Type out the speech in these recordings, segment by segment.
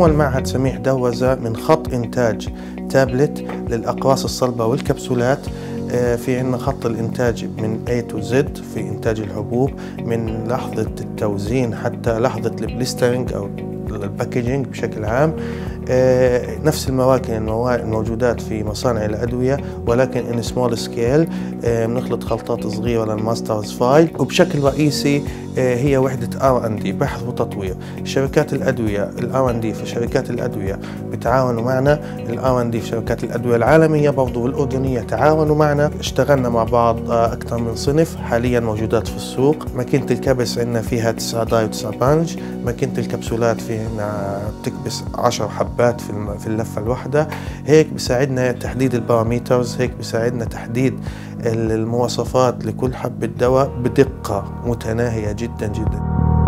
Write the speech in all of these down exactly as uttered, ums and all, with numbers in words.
أول معهد سميح دوزة من خط إنتاج تابلت للأقراص الصلبة والكبسولات. في عندنا خط الإنتاج من A to Z في إنتاج الحبوب، من لحظة التوزين حتى لحظة البليسترينج أو الباكجينج بشكل عام. نفس المواكن الموجودات في مصانع الأدوية، ولكن in small scale. بنخلط خلطات صغيرة للماسترز فايل، وبشكل رئيسي هي وحدة آر أند دي بحث وتطوير. شركات الأدوية ال آر أند دي في شركات الأدوية بتعاونوا معنا، ال آر أند دي في شركات الأدوية العالمية برضو والأردنية تعاونوا معنا. اشتغلنا مع بعض أكثر من صنف حاليا موجودات في السوق. ماكينة الكبس عندنا فيها تسعة داي وتسعة بانج. ماكينة الكبسولات فيها بتكبس عشر حبات في اللفة الواحدة. هيك بيساعدنا تحديد الباراميترز، هيك بيساعدنا تحديد المواصفات لكل حبة دواء بدقة متناهية جدا جدا.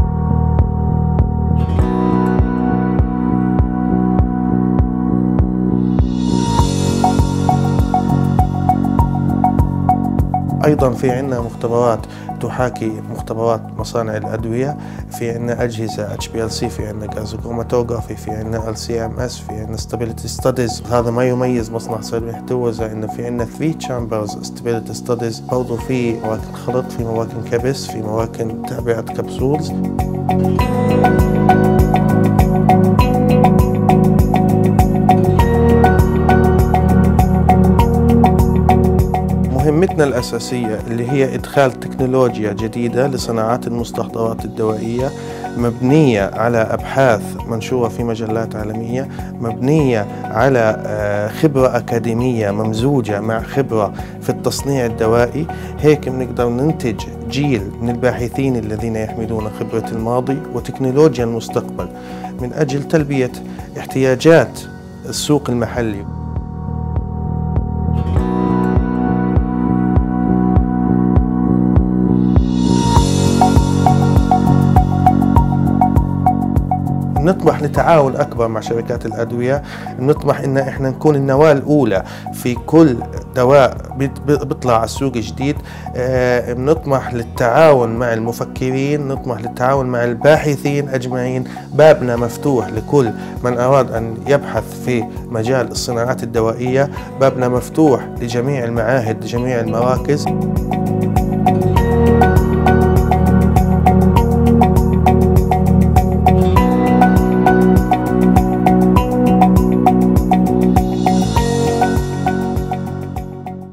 أيضا في عندنا مختبرات تحاكي مختبرات مصانع الأدوية. في عندنا أجهزة اتش بي ال سي، في عندنا غاز كروماتوغرافي، في عندنا ال سي ام اس، في عندنا ستابيليتي ستاديز. هذا ما يميز مصنع سميح دوزة إنه في عندنا ثري تشامبرز ستابيليتي ستاديز. برضه في مواكن خلط، في مواكن كبس، في مواكن تعبئة كبسولز. مهمتنا الأساسية اللي هي إدخال تكنولوجيا جديدة لصناعات المستحضرات الدوائية، مبنية على أبحاث منشورة في مجلات عالمية، مبنية على خبرة أكاديمية ممزوجة مع خبرة في التصنيع الدوائي. هيك بنقدر ننتج جيل من الباحثين الذين يحملون خبرة الماضي وتكنولوجيا المستقبل من أجل تلبية احتياجات السوق المحلي. نطمح لتعاون أكبر مع شركات الأدوية. نطمح إن إحنا نكون النواة الأولى في كل دواء بيطلع على السوق جديد. نطمح للتعاون مع المفكرين، نطمح للتعاون مع الباحثين أجمعين. بابنا مفتوح لكل من أراد أن يبحث في مجال الصناعات الدوائية، بابنا مفتوح لجميع المعاهد، لجميع المراكز.